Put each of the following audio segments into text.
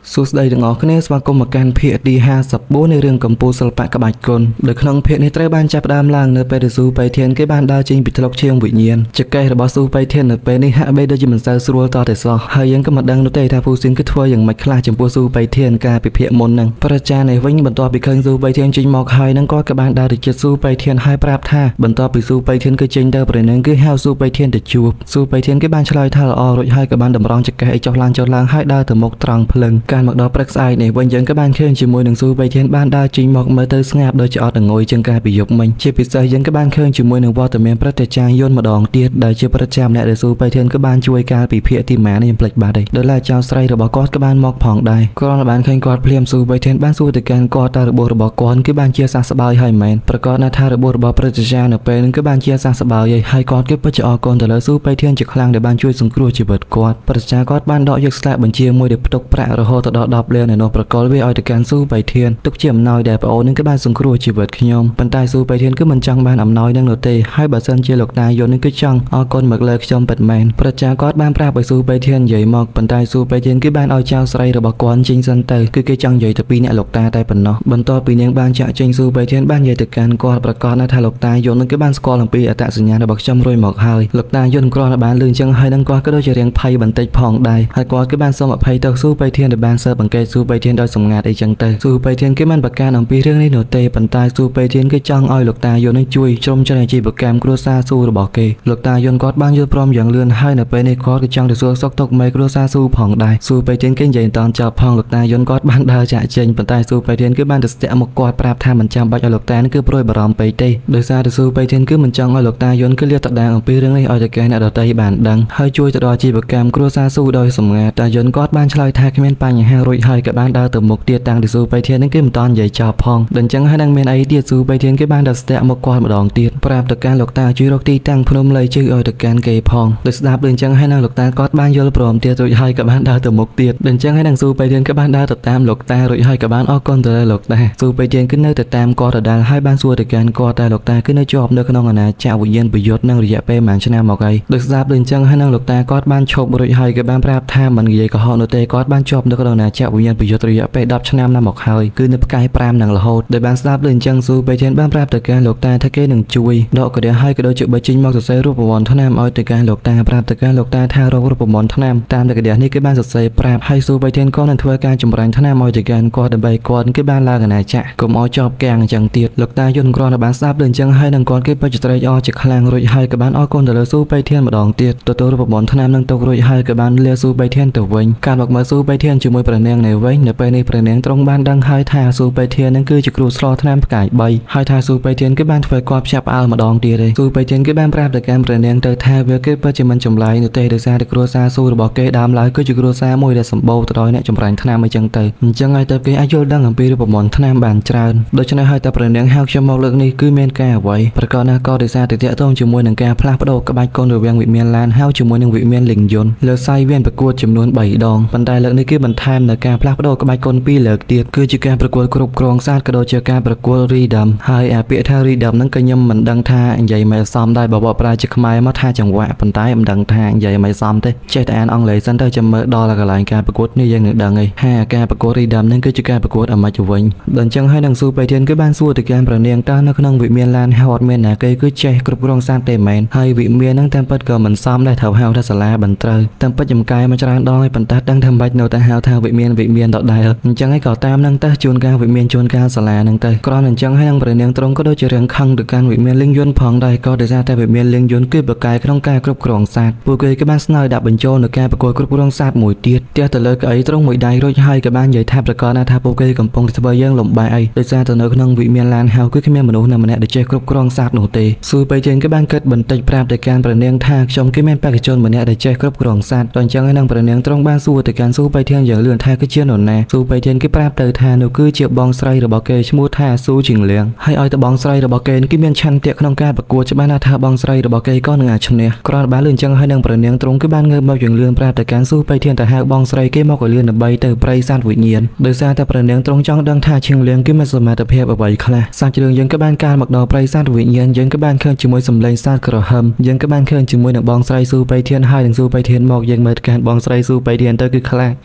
សួស្តីទាំងអស់គ្នាស្វាគមន៍មកកាន់ភាគទី54នៃរឿងកម្ពុជាសិល្បៈក្បាច់គុណដោយក្នុងភាគនេះត្រូវបានចាប់ផ្ដើមឡើងនៅពេលដែលស៊ូបៃធានគេបានដើរចេញពីថ្លុកឈាមវិញ្ញាណចកេះរបស់ស៊ូបៃធាននៅពេលនេះហាក់បីដូចជាមិនសូវស្រួលតតែសោះហើយយើងក៏មិនដឹងនោះទេថាពូស៊ីនគឺធ្វើយ៉ាងម៉េចខ្លះចំពោះស៊ូបៃធានការពិភាក្សាមុនហ្នឹងប្រចានេះវិញបន្ទាប់ពីឃើញស៊ូបៃធានចេញមកហើយនឹងក៏បានដើរទៅជិតស៊ូបៃធានហើយប្រាប់ថាបន្ទាប់ពីស៊ូបៃធានគឺចេញទៅប្រនឹងគឺហៅស៊ូបៃធានទៅជួបស៊ូបៃធានគេបានឆ្លើយថាល្អរួចហើយក៏បានតម្រង់ចកេះឲ្យចុះឡើងហើយដើរទៅមុខត្រង់ភ្លឹងការមកដល់ព្រឹកស្អែកនេះវិញយើងក៏បានឃើញជាមួយនឹងស៊ូបៃធានបានដើរចេញមកមើលទៅស្ងាត់ដូចជាអត់ងុយជាងការពីយប់មិញជាពិសេសយើងក៏បានឃើញជាមួយនឹងវត្តមានព្រឹទ្ធាចារ្យយន្តម្ដងទៀតដែលជាព្រឹទ្ធាចារ្យម្នាក់ដែលស៊ូបៃធានក៏បានជួយកាលពីភាគទីម៉ាននេះខ្ញុំភ្លេចបាត់ហើយដោយឡែកចៅស្រីរបស់គាត់ក៏បានមកផងដែរគ្រាន់តែបានឃើញគាត់ភ្លាមស៊ូបៃធានបានសួរទៅកាន់គាត់តើរបួសរបស់គាត់គឺបានជាសះស្បើយហើយមែនប្រកាសណាថារបួសរបស់ព្រឹទ្ធាចារ្យនៅពេលនឹងគឺបានជាសះស្បើយហើយគាត់គឺពិតជាអរគុណទៅលើស៊ូបៃធានជាខ្លាំងដែលបានជួយសង្គ្រោះជីវិតគាត់ព្រឹទ្ធាចារ្យគាត់បានដកយកស្លាកបញ្ជាមួយដែលផ្ទុកប្រាក់រហូតដល់10លានឯនោះប្រកល់វាឲ្យទៅកាន់ស៊ូបៃធានទុកជាអំណោយដែលប្អូននឹងក៏បានសង្គ្រោះជីវិតខ្ញុំប៉ុន្តែស៊ូបៃធានគឺមិនចង់បានអំណោយនឹងនោះទេហើយបើសិនជាលោកតាយន្តនឹងគឺចង់អរគុណមកលើខ្ញុំពិតមែនព្រឹទ្ធាចារ្យគាត់បានប្រាប់ឲ្យស៊ូបៃធាននិយាយមកប៉ុន្តែស៊ូបៃធានគឺបានឲ្យចៅស្រីរបស់គាត់ចេញសិនទៅគឺគេចង់និយាយទៅពីអ្នកលោកតាតែប៉ុណ្ណោះបន្ទាប់ពីនាងបានចាក់ចេញស៊ូបៃធានបាននិយាយទៅកាន់គាត់ប្រកាសថាលោកតាយន្តនឹងគឺបានស្គាល់អំពីអត្តសញ្ញាណរបស់ខ្ញុំរួចមកហើយលោកតាយន្តគ្រាន់តែបានលឺអញ្ចឹងហើយនឹងគាត់ក៏ដូចជារៀងភ័យបន្តិចផងដែរហើយគាត់គឺបានសូមអភ័យទៅស៊ូបៃធានដែលបានស៊ើបអង្កេតស៊ូបៃធានដោយសម្ងាត់អីចឹងទៅស៊ូបៃធានគឺមិនប្រកាសអំពីរឿងនេះនោះទេប៉ុន្តែស៊ូបៃធានគឺចង់ឲ្យលោកតាយន្តនឹងជួយជ្រោមជ្រែងអាជីវកម្មគ្រួសារស៊ូរបស់គេលោកតាយន្តគាត់បានយល់ព្រមយ៉ាងលឿនហើយនៅពេលនេះគាត់ក៏ចង់ទៅសួរសុខទុក្ខមេគ្រួសារស៊ូផងដែរស៊ូបៃធានគេនិយាយតន់ចប់ផងលោកតាយន្តគាត់បានដើរចាក់ចេញប៉ុន្តែស៊ូបៃធានគឺបានទៅស្ទាក់មកគាត់ប្រាប់ថាមិនចាំបាច់ឲ្យលោកតានឹងគឺព្រួយបារម្ភពេកទេដោយសារតែស៊ូបៃធានគឺមិនចង់ឲ្យលោកតាយន្តគឺលាតត្រដាងអំពីរឿងនេះឲ្យទៅគេអ្នកដទៃបានដឹងហើយជួយទៅដល់អាជីវកម្មគ្រួសារស៊ូដោយសម្ងាត់តាយន្តគាត់បានឆ្លើយថាគ្មានបញ្ហារួចហើយក៏បានដើរទៅមុខទៀតតាំងពីស៊ូបៃធាននឹងគឺមិនតន់និយាយចប់ផងដល់អញ្ចឹងហើយនឹងមានអីទៀតស៊ូបៃធានគេបានដើរស្ទាក់មកគាត់ម្ដងទៀតប្រាប់ទៅកាន់លោកតាជួយរកទីតាំងភ្នំលៃជឺឲ្យទៅកាន់គេផងដោយស្ដាប់ដូចអញ្ចឹងហើយនឹងលោកតាគាត់បានយល់ព្រមទៀតរួចហើយក៏បានដើរទៅមុខទៀតដល់អញ្ចឹងហើយនឹងស៊ូបៃធានក៏បានដើរទៅតាមលោកតារួចហើយក៏បានអរគុណទៅលើលោកតាស៊ូបៃធានគឺនៅទៅតាមគាត់ដដែលហើយបានសួរទៅកាន់គាត់តែលោកតាគឺនៅជាប់នៅក្នុងអាណាចក្រវិញ្ញាណប្រយុទ្ធនឹងរយៈពេលប្រហែលឆ្នាំមកហើយដោយស្ដាប់ដូចអញ្ចឹងហើយនឹងលោកតាគាត់បានឈប់រួចហើយក៏បានប្រាប់ថាមិននិយាយកុហកនោះទេគាត់បានជាប់នៅក្នុងអាណាចក្រវិញ្ញាណប្រយុទ្ធរយៈពេល10ឆ្នាំណាមកហើយគឺនៅផ្កាយ5នឹងរហូតដោយបានស្ដាប់ដូចអញ្ចឹងស៊ូបៃធានបានប្រាប់ទៅកាន់លោកតាថាគេនឹងជួយដកកដេះហើយក៏ដូចជាបើចេញមកសរសេររូបមន្តថ្នាំឲ្យទៅកាន់លោកតាប្រាប់ទៅកាន់លោកតាថារករូបមន្តថ្នាំតាមតែកដេះនេះគេបានសរសេរប្រាប់ហើយស៊ូបៃធានក៏នឹងធ្វើការចម្រាញ់ថ្នាំឲ្យទៅកាន់គាត់ដើម្បីគាត់គេបានឡើងអាណាចក្រកុំឲ្យជាប់គាំងអញ្ចឹងទៀតលោកតាយន្តគ្រាន់តែបានស្ដាប់ដូចអញ្ចឹងហើយនឹងគាត់គេពិតជាត្រេកអរជាខ្លាំងរួចហើយក៏បានអរគុណទៅលើស៊ូបៃធានម្ដងទៀតទទួលរូបមន្តថ្នាំនឹងទុករួចហើយក៏បានលាស៊ូបៃធានទៅវិញការមកមើលស៊ូបៃធានជាមួយព្រះនាងនៅវិញនៅពេលនេះព្រះនាងទ្រង់បានដឹងហើយថាស៊ូបៃធាននឹងគឺជាគ្រូស្លថ្នាំផ្កាយ3ហើយថាស៊ូបៃធានគឺបានធ្វើគាត់ភ្ញាក់ផ្អើលម្ដងទៀតឯងស៊ូបៃធានគឺបានប្រាប់ទៅកាន់ព្រះនាងទៅថាវាគឺពិតជាមិនចម្លែកនោះទេដោយសារតែគ្រួសារស៊ូរបស់គេដើមឡើយគឺជាគ្រួសារមួយដែលសម្បូរទៅដោយអ្នកចម្រាញ់ថ្នាំអីចឹងទៅអញ្ចឹងហើយទៅគេអាចយល់ដឹងអំពីរូបមន្តថ្នាំបានច្រើនដូច្នេះហើយតែព្រះនាងហៅខ្ញុំមកលើកនេះគឺមានការអ្វីប្រកាសណាក៏ដោយសារតែតាក់ទងជាមួយនឹងការផ្លាស់ប្ដូរក្បាច់គុនរវាងវិមានឡានហៅជាមួយនឹងវិមានលិងយន្តលើសៃវៀនប្រកួតចំនួន3ដងប៉ុន្តែលើកនេះគឺបន្ថែមនៅការផ្លាស់ប្ដូរក្បាច់គុន2លើកទៀតគឺជាការប្រកួតគ្រប់គ្រងសាស្ត្រក៏ដូចជាការប្រកួតរីដាំហើយអាពាក្យថារីដាំហ្នឹងក៏ខ្ញុំមិនដឹងថានិយាយមិនសមដែរបើបកប្រែជាខ្មែរមកថាចង្វាក់ប៉ុន្តែមិនដឹងថានិយាយមិនសមទេចេះតែអានអង់គ្លេសសិនទៅចាំមើលដល់កន្លែងការប្រកួតនេះយើងនឹងដឹងឯងហើយការប្រកួតរីដាំហ្នឹងគឺជាការប្រកួតអាម៉េចវិញដល់អញ្ចឹងហើយនឹងស៊ូបៃធានគឺបានសួរទៅកាន់ព្រះនាងតើនៅក្នុងវិមានឡានហៅអត់មានណាគេគឺចេះគ្រប់គ្រងសាស្ត្រទេមែនហើយវិមានហ្នឹងតាមពិតក៏មិនសមដែរត្រូវហៅថាសាលាបន្ត្រូវតាមពិតចំកាយមកច្រើនដងហើយប៉ុន្តែដឹងថាមិនបាច់នៅតែហៅថាវិមានដដែលអញ្ចឹងហើយក៏តាមហ្នឹងទៅជួនកាលវិមានជួនកាលសាលាហ្នឹងទៅគ្រាន់តែអញ្ចឹងហើយនឹងព្រះនាងទ្រង់ក៏ដូចជារៀងខឹងទៅកាន់វិមានលិងយន្តផងដែរក៏ដោយសារតែវិមានលិងយន្តគឺបកកាយក្នុងការគ្រប់គ្រងសាស្ត្រពួកគេក៏បានស្នើដាក់បញ្ចូលនៅការប្រកួតគ្រប់គ្រងសាស្ត្រមួយទៀតផ្ទះទៅលើកៅអីទ្រង់មួយដៃរួចហើយក៏បាននិយាយថាប្រកាសថាពួកគេកំពុងតែធ្វើយើងលំបាកអីដោយសារតែនៅក្នុងវិមានឡានហៅគឺគ្មានមនុស្សណាម្នាក់ដែលចេះគ្រប់គ្រងសាស្ត្រនោះទេស៊ូបៃធានក៏បានគិតបន្តិចប្រាប់ទៅកាន់ព្រះនាងថាខ្ញុំគឺមានបេក្ខជនម្នាក់ដែលចេះគ្រប់គ្រងសាស្ត្រដល់អញ្ចឹងហើយនឹងព្រះនាងទ្រង់បានសួរទៅកាន់ស៊ូបៃធានយ៉ាងលឿនថាគឺជានរណាស៊ូបៃធានគេប្រាប់ទៅថានោះគឺជាបងស្រីរបស់គេឈ្មោះថាស៊ូជីងលៀងហើយឲ្យតែបងស្រីរបស់គេគឺមានឆន្ទៈក្នុងការប្រកួតច្បាស់ណាស់ថាបងស្រីរបស់គេក៏នឹងអាចឈ្នះគ្រាន់តែបានលឿនអញ្ចឹងហើយនឹងព្រះនាងទ្រង់គឺបានងើបមកយ៉ាងលឿនប្រាប់ទៅកាន់ស៊ូបៃធានទៅហៅបងស្រីគេមកឲ្យលឿនដើម្បីទៅព្រៃសត្វវិញ្ញាណដោយសារតែព្រះនាងទ្រង់ចង់ដឹងថាឈីងលៀងគឺមានសមត្ថភាពអ្វីខ្លះសាច់រឿងយើងក៏បានការមកដល់ព្រៃសត្វវិញ្ញាណយើងក៏បានឃើញជាមួយសម្លេងសត្វក្រហមយើងក៏បានឃើញជាមួយនឹងបងស្រីស៊ូបៃធានហើយនឹងស៊ូបៃធានមកយើងមើលកាន់បងស្រីស៊ូបៃធានទៅគឺខ្លាំងមកដល់កន្លែង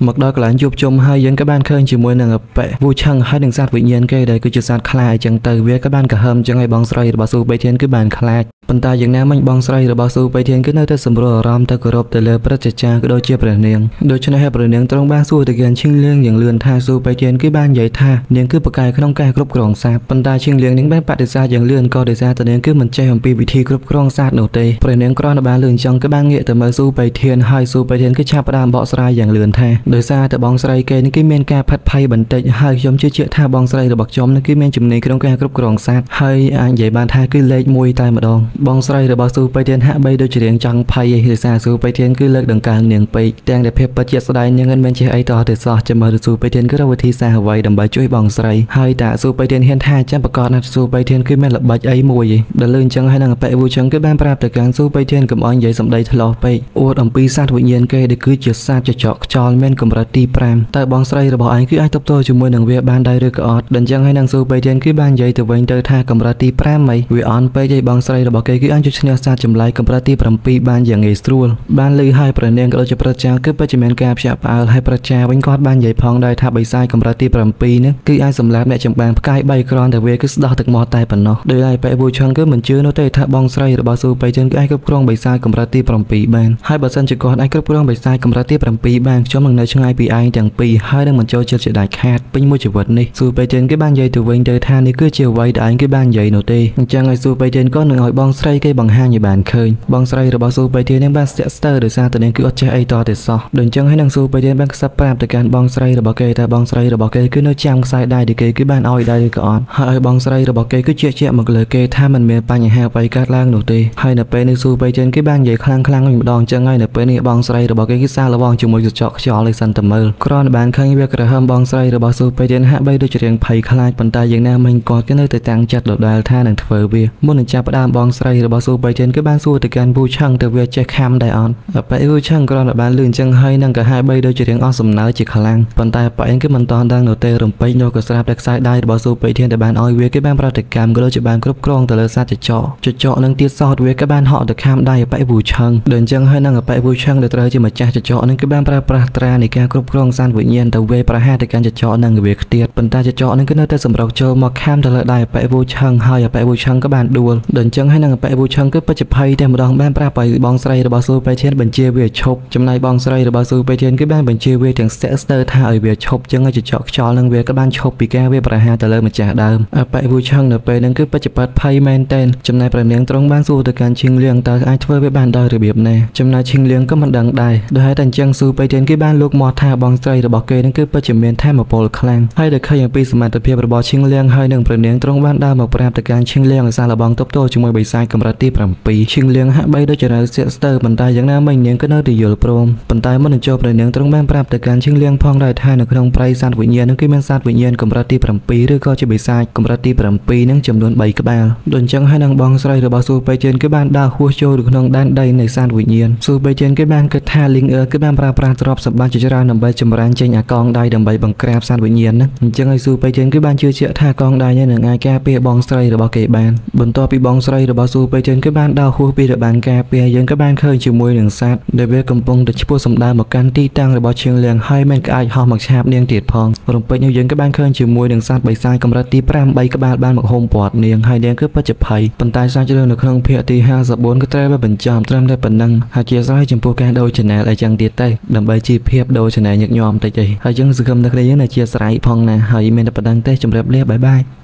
បានជួបជុំហើយយើងក៏បានឃើញជាមួយនឹងអបិវូឆឹងហើយនឹងសត្វវិញ្ញាណគេដែលគឺជាសត្វខ្លាចចឹងទៅវាក៏បានកាហើមចឹងឲ្យបងស្រីរបស់ស៊ូបៃធានគឺបានខ្លាចប៉ុន្តែយ៉ាងណាមិញបងស្រីរបស់ស៊ូបៃធានគឺនៅតែសម្រួលអារម្មណ៍ទៅគោរពទៅលើព្រឹទ្ធាចារ្យក៏ដូចជាព្រះនាងដូច្នេះហើយព្រះនាងទ្រង់បានសួរទៅកាន់ឈិងលៀងយ៉ាងលឿនថាស៊ូបៃធានគឺបាននិយាយថានាងគឺប្រកែកក្នុងការគ្រប់គ្រងសត្វប៉ុន្តែឈិងលៀងនាងបានបដិសេធយ៉ាងលឿនក៏ដោយសារតែនាងគឺមិនចេះអំពីវិធីគ្រប់គ្រងសត្វនោះទេព្រះនាងគ្រាន់តែបានលឿនចង់ក៏បានងាកទៅមើលស៊ូបៃធានហើយស៊ូបៃធានគឺឆាប់ផ្ដើមបកស្រាយយ៉ាងលឿនថាដោយសារតែបងស្រីគេនេះគឺមានការផាត់ភ័យបន្តិចហើយខ្ញុំជឿជាក់ថាបងស្រីរបស់ខ្ញុំនេះគឺមានជំនាញក្នុងការគ្រប់គ្រងសត្វហើយអាចនិយាយបានថាគឺលេខ1តែម្ដងបងស្រីរបស់ស៊ូបៃធានហាក់បីដូចជារៀងចង់ភ័យឯដោយសារស៊ូបៃធានគឺលើកដង្កើងនាងពេកទាំងដែលភាពពិតជាស្ដាយនាងមិនមែនចេះអីតទៅសោះចាំមើលស៊ូបៃធានគឺរកវិធីសាស្ត្រអ្វីដើម្បីជួយបងស្រីហើយតាស៊ូបៃធានហ៊ានថាចាំប្រកាសណាស់ស៊ូបៃធានគឺមានល្បិចអីមួយឯដែលលឿនចឹងហើយនឹងអបិវូចឹងគឺបានប្រាប់ទៅកាន់ស៊ូបៃធានកុំអោយនិយាយសម្ដីថ្លោះពេកអួតអំពីសត្វវិញ្ញាណគេដែលគឺជាសត្វចចកខ្យល់មានកម្រិតទី5តើបងស្រីរបស់ឯងគឺអាចទប់ទល់ជាមួយនឹងវាបានដែរឬក៏អត់ដល់ចឹងហើយនឹងស៊ូបៃធានគឺបាននិយាយទៅវិញទៅថាកម្រិតទី5ហីវាអន់ពេកឯបងស្រីរបស់គេគឺអាចជួយឈ្នះសត្វចម្លែកកម្រិតទី7បានយ៉ាងងាយស្រួលបានលឺហើយព្រះនាងក៏ដូចជាព្រឹទ្ធាចារ្យគឺពិតជាមានការភ្ញាក់ផ្អើលហើយព្រឹទ្ធាចារ្យវិញគាត់បាននិយាយផងដែរថាបិសាចកម្រិតទី7នេះគឺអាចសម្លាប់អ្នកចម្បាំងផ្កាយ3គ្រាន់តែវាគឺស្ដោះទឹកមាត់តែប៉ុណ្ណោះដោយឡែកបែវូឆឹងគឺមិនជឿនោះទេថាបងស្រីរបស់ស៊ូបៃធានគឺអាចគ្រប់គ្រងបិសាចកម្រិតទី7បានហើយបើសិនជាគាត់អាចគ្រប់គ្រងបិសាចកម្រិតទី7បានខ្ញុំនឹងនៅឆ្ងាយពីឯងទាំងពីរហើយនឹងមិនចូលចិត្តជាដាច់ខាតពេញមួយជីវិតនេះស៊ូបៃធានគឺបាននិយាយទៅវិញទៅថានេះគឺជាអ្វីដែលឯងគឺបាននិយាយនោះទេអញ្ចឹងឲ្យស៊ូបៃធានក៏នឹងឲ្យបងស្រីគេបង្ហាញឲ្យបានឃើញបងស្រីរបស់ស៊ូបៃធាននឹងបានស្ទាក់ស្ទើរដោយសារតែនាងគឺអត់ចេះអីតទេសោះដូចអញ្ចឹងហើយនឹងស៊ូបៃធានបានខ្សឹបប្រាប់ទៅកាន់បងស្រីរបស់គេថាបងស្រីរបស់គេគឺនៅចាំខ្សែដៃដែលគេគឺបានឲ្យដែរឬក៏អត់ហើយបងស្រីរបស់គេគឺជឿជាក់មកលើគេថាមិនមានបញ្ហាអ្វីកើតឡើងនោះទេហើយនៅពេលនេះស៊ូបៃធានគេបាននិយាយខ្លាំងៗវិញម្ដងអញ្ចឹងហើយនៅពេលនេះបងស្រីរបស់គេគឺសាឡវងជាមួយកញ្ចក់ខ្យល់ឲ្យសិនតែមើលគ្រាន់តែបានឃើញវាក្រហមបងស្រីរបស់ស៊ូបៃធានហាក់បីដូចជារៀងភ័យខ្លាចប៉ុន្តែយ៉ាងណាមិញគាត់ក៏នៅតែតាំងចិត្តដដែលថានឹងធ្វើវាមុននឹងចាប់ផ្ដើមបងស្រីរបស់ស៊ូបៃធានគឺបានសួរទៅកាន់វូឆឹងទៅវាចេះខំដែរអត់បែវូឆឹងគ្រាន់តែបានលឿនអញ្ចឹងហើយនឹងក៏ហាក់បីដូចជារៀងអស់សំណើជាខ្លាំងប៉ុន្តែប៉ែនគឺមិនតន់ដឹងនោះទេរំពេចនោះក៏ស្រាប់តែខ្សែដៃរបស់ស៊ូបៃធានដែលបានឲ្យវាគេបានប្រតិកម្មក៏ដូចជាបានគ្រប់គ្រងទៅលើសត្វចចកនឹងទៀតសោតវាក៏បានហក់ទៅខាំដៃបែវូឆឹងដូចអញ្ចឹងហើយនឹងបែវូឆឹងដែលត្រូវជាម្ចាស់ចចកនឹងគឺបានប្រើប្រាស់ត្រានៃការគ្រប់គ្រងសត្វវិញ្ញាណទៅវេប្រហារទៅកាន់ចចកនឹងវាខ្ទៀតប៉ុន្តែចចកនឹងគឺនៅតែសម្រុកចូលមកខាំទៅលើដៃបែវូឆឹងហើយបែវូឆឹងក៏បានដួលដូចអញ្ចឹងហើយនឹងបែវូឆឹងគឺពិតជាភ័យតែម្ដងបានប្រាប់ឲ្យបងស្រីរបស់ស៊ូបៃធានបញ្ជាវាឈប់ចំណែកបងស្រីរបស់ស៊ូបៃធានគឺបានបញ្ជាវាទាំងស្ទាក់ស្ទើរថាឲ្យវាឈប់ចឹងឲ្យចចកខ្យល់នឹងវាក៏បានឈប់ពីការវាប្រហារទៅលើម្ចាស់ដើមបែវូឆឹងនៅពេលហ្នឹងគឺពិតជាបាត់ភ័យមែនតែនចំណែកព្រះនាងទ្រង់បានសួរទៅកាន់ឈិងលៀងតើអាចធ្វើវាបានដោយរបៀបណាចំណែកឈិងលៀងក៏មិនដឹងដែរដោយហេតុតែអញ្ចឹងស៊ូបៃធានគេបានលោកមកថាបងស្រីរបស់គេនឹងគឺពិតជាមានធម៌ពលខ្លាំងហើយដែលឃើញអំពីសមត្ថភាពរបស់ឈិងលៀងហើយនឹងព្រះនាងទ្រង់បានដើរមកប្រាប់ទៅកាន់ឈិងលៀងឲ្យសាឡបងទប់ទល់ជាមួយបិសាចកម្រិតទី7ឈិងលៀងហាក់បីដូចជានៅស្ទាក់ស្ទើរប៉ុន្តែយ៉ាងណាមិញនាងក៏នៅតែយល់ព្រមប៉ុន្តែមុននឹងចូលព្រះនាងទ្រង់បានប្រាប់ទៅកាន់ឈិងលៀងផងដែរថានៅក្នុងព្រៃសត្វវិញ្ញាណនឹងគឺមានសត្វវិញ្ញាណកម្រិតទី7ឬក៏ជាបិសាចកម្រិតទី7នឹងចំនួន3ក្បាលដូចអញ្ចឹងហើយនឹងបងស្រីរបស់ស៊ូបៃធានគឺបានដើរហួសចូលក្នុងដែនដីនៃសត្វវិញ្ញាណស៊ូបៃធានគឺបានគិតថាលីងអឺគឺបានប្រើប្រាស់ទ្រព្យសម្បត្តិជាច្រើនដើម្បីចម្រាញ់ចេញអាកងដៃដើម្បីបង្ក្រាបសត្វវិញ្ញាណហ្នឹងអញ្ចឹងហើយស៊ូបៃធានគឺបានជឿជាក់ថាកងដៃនេះនឹងអាចការពារបងស្រីរបស់គេបានបន្ទាប់ពីបងស្រីរបស់ស៊ូបៃធានគឺបានដើរហួសពីរបាំងការពារយើងក៏បានឃើញជាមួយនឹងសត្វដែលវាកំពុងតែឈ្មោះសម្ដៅមកកាន់ទីតាំងរបស់ឈៀងលៀងហើយមិនក៏អាចហោះមកឆាបនាងទៀតផងរំពេចនោះយើងក៏បានឃើញជាមួយនឹងសត្វបិសាចកម្រិតទី5 3ក្បាលបានមកហុំព័ទ្ធនាងហើយនាងគឺពិតជាភ័យប៉ុន្តែសាច់រឿងនៅក្នុងភាគទី54ក៏ត្រូវបានបញ្ចប់ត្រឹមតែប៉ុណ្ណឹងហើយជាស្រ័យចំពោះការដូរ channel អីចឹងទៀតទៅដើម្បីជីវភាពដូរ channel ញឹកញាប់តិចអីហើយយើងសង្ឃឹមតែគ្នាយើងនៅជាស្រ័យផងណាហើយមានតែប៉ុណ្្នឹងទេជម្រាបលាបាយបាយ